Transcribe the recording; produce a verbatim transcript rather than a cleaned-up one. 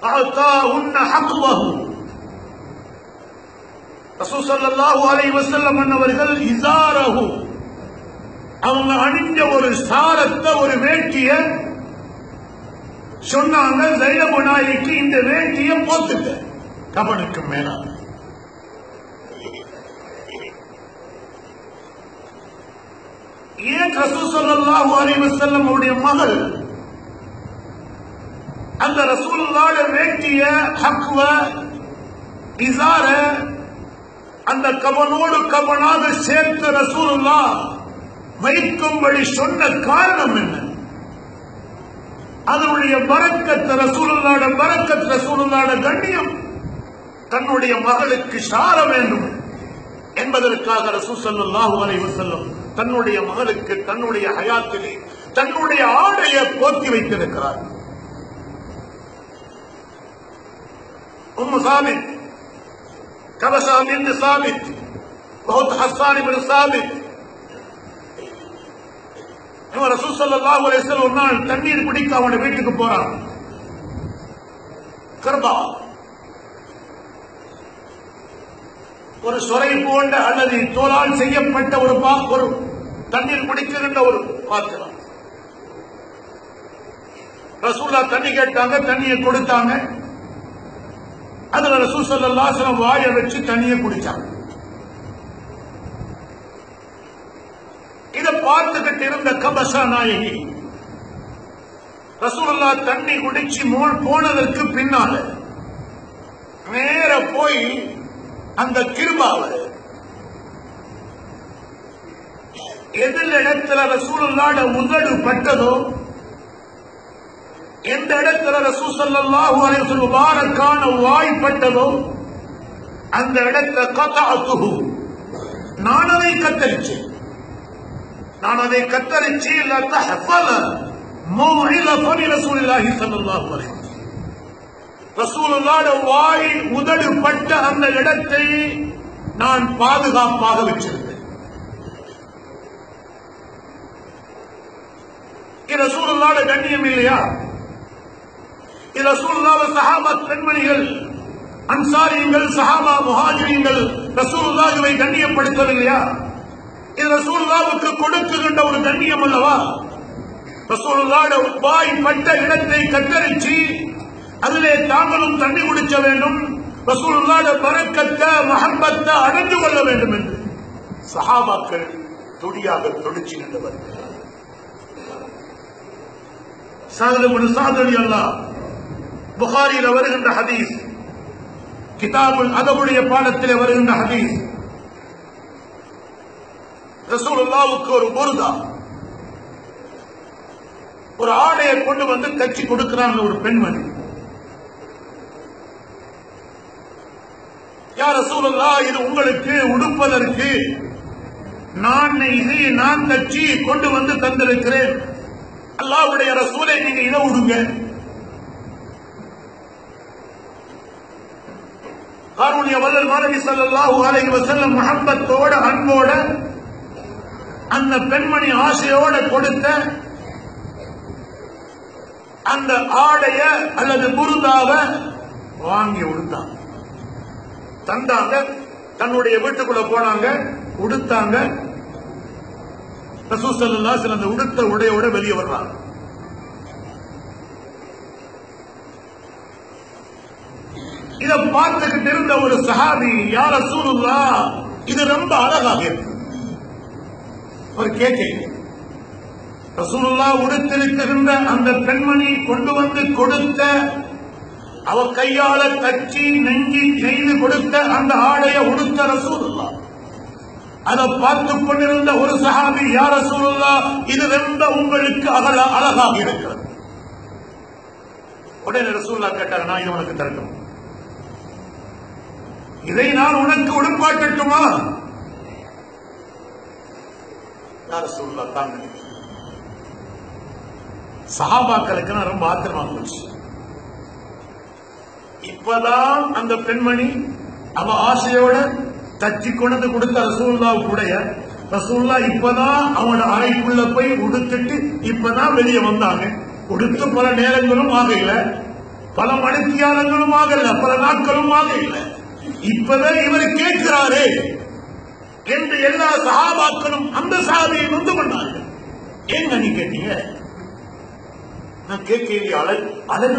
அஅதாஹுன்ன ஹக்வஹு. ரசூல் ஸல்லல்லாஹு அலைஹி வஸல்லம் அவர்கள் இஸாரஹு, அவங்க அணிஞ்ச ஒரு சாரத்தை, ஒரு வேட்டிய சொன்னாங்க, ஸைனபு நாயகிக்கு இந்த வேட்டிய போத்துக்க கபனுக்கு மேல. ஏன் ரசூல் ஸல்லல்லாஹு அலைஹி வஸல்லம் உடைய மகள் அந்த ரசூலுல்லாஹ்வுடைய வேட்டிய, ஹக்வ, இஸார அந்த கபனோடு கபனாக சேர்த்த ரசூலுல்லாஹ் வைக்கும்படி சொன்ன காரணம் என்ன? அதனுடைய பரக்கத், ரசூலுல்லாஹ்வுடைய பரக்கத், ரசூலுல்லாஹ்வுடைய கண்ணியம் தன்னுடைய மகளுக்கு சார வேண்டும் என்பதற்காக ரசூல் ஸல்லல்லாஹு அலைஹி வஸல்லம் தன்னுடைய மகளுக்கு தன்னுடைய ஹயாத்திலே தன்னுடைய ஆடையை போத்தி வைத்திருக்கிறார். உம்மு சாபித், கபஷா பின்த் சாபித், பஹுத் ஹஸ்ஸான் இப்னு சாபித், இவன் ரசூல் ஸல்லல்லாஹு அலைஹி வஸல்லம் ஒரு நாள் தண்ணீர் குடிக்க அவனுடைய வீட்டுக்கு போறான். கர்பா ஒரு சொரை போன்ற அல்லது தோலால் செய்யப்பட்ட ஒரு ஒரு தண்ணீர் குடிக்கின்ற ஒரு பாத்திரம். ரசூலுல்லாஹ் தண்ணி கேட்டாங்க, தண்ணியை கொடுத்தாங்க. அதுல ரசூல் ஸல்லல்லாஹு அலைஹி வஸல்லம் வாயை வச்சு தண்ணியை குடிச்சாங்க. இதை பார்த்துக்கிட்டு இருந்த கபஷா நாயகி ரசூலுல்லாஹ் தண்ணி குடிச்சு போனதற்கு பின்னால நேர போய் அந்த கிருபாவை எதில் இடத்துல ரசூலுல்லாஹ்வுடைய உதடு பட்டதோ, எந்த இடத்துல ரசூல் ஸல்லல்லாஹு அலைஹி வஸல்லம் முபாரக்கான வாய் பட்டதோ அந்த இடத்துல கதஅத்துஹு, நான் அதை கத்தரிச்சேன். நான் அதை கத்தரிச்சு லதஹஃபல மௌஇலத ரசூலுல்லாஹி ஸல்லல்லாஹு அலைஹி வஸல்லம், ரசூலுல்லாஹ்வுடைய வாய் உதடு பட்ட அந்த இடத்தை நான் பாதுகாப்பாக வச்சிருந்தேன். இது ரசூலுல்லாஹ்வுடைய கண்ணியம் இல்லையா? இது ரசூலுல்லாஹ்வுடைய சஹாபா பெண்மணிகள், அன்சாரிகள், சஹாபா முஹாஜிர்கள் ரசூலுல்லாஹ்வை கண்ணியப்படுத்தவில்லையா? இது ரசூலுல்லாஹ்வுக்கு கொடுக்கின்ற ஒரு கண்ணியம் அல்லவா? ரசூலுல்லாஹ்வுடைய வாய் பட்ட இடத்தை கத்தரிச்சு அதிலே தாங்களும் தண்ணி குடிக்க வேண்டும், ரசூலுல்லாஹ்வுடைய பரக்கத்தை, மஹப்பத்தை அடைந்து கொள்ள வேண்டும் என்று சஹாபாக்கள் துடியாக துடிச்சு நின்றவர். சாது இப்னு சாத் ரலியல்லாஹு புகாரியில் வருகின்ற ஹதீஸ், கிதாபுல் அதபுடைய பாடத்தில் வருகின்ற ஹதீஸ். ரசூலுல்லாஹ்வுக்கு ஒரு புர்தா, ஒரு ஆடையை கொண்டு வந்து தச்சு கொடுக்கிறாங்க ஒரு பெண்மணி. யா ரசூலுல்லாஹ், இது உங்களுக்கு உடுப்பதற்கு நான் இது நான் தச்சு கொண்டு வந்து தந்திருக்கிறேன். அல்லாஹ்வுடைய ரசூலை, நீங்க இதை உடுங்க. காரூணிய வல்லல் மாணவி ஸல்லல்லாஹு அலைஹி வஸல்லம் முஹப்பத்தோட அன்போட அந்த பெண்மணி ஆசையோட கொடுத்த அந்த ஆடைய அல்லது புர்தாவை வாங்கி உடுத்தாங்க, தந்தாங்க. தன்னுடைய வீட்டுக்குள்ள போனாங்க, உடுத்தாங்க. ரசூல் ஸல்லல்லாஹு அலைஹி வஸல்லம் அந்த உடுத்த உடையோட வெளியே வர்றாங்க. இதை பார்த்துக்கிட்டு இருந்த ஒரு சஹாபி, யா ரசூலுல்லாஹ், இது ரொம்ப அழகாக இருக்கு. ஒரு கேட்க ரசூலுல்லாஹ் உடுத்திருக்கின்ற அந்த பெண்மணி கொண்டு வந்து கொடுத்த, அவ கையால தச்சி நெஞ்சி செய்து கொடுத்த அந்த ஆடைய உடுத்த ரசூலுல்லாஹ் அதை பார்த்துக் கொண்டிருந்த ஒரு சஹாபி, யா ரசூலுல்லாஹ், இது ரொம்ப உங்களுக்கு அழகாக இருக்கிறது. உடனே ரசூலுல்லாஹ் கேட்டாங்க, நான் இது உனக்கு தரட்டும், இதை நான் உனக்கு உடுப்பாட்டட்டுமா? யா ரசூலுல்லாஹ் தாங்க. சஹாபாக்களுக்கு நான் ரொம்ப ஆத்திரமா போச்சு. இப்பதான் அந்த பெண்மணி அவ ஆசையோட தச்சி கொண்டு கொடுத்த ரசூலுல்லாஹ் கூடைய ரசூலுல்லாஹ் இப்பதான் அவனோட அறைக்குள்ள போய் உடுத்துட்டு இப்பதான் வெளியே வந்தாங்க. உடுத்து பல நேரங்களும் ஆகல. பல மணித்தியாலங்களும் ஆகல, பல நாட்களும் ஆகல. இப்பதான் இவர் கேட்கிறாரே என்று எல்லா சஹாபாக்களும் அந்த சஹாபியை நொந்து கொண்டார்கள். ஏங்க நீ கேட்டீங்க? நான் கேட்க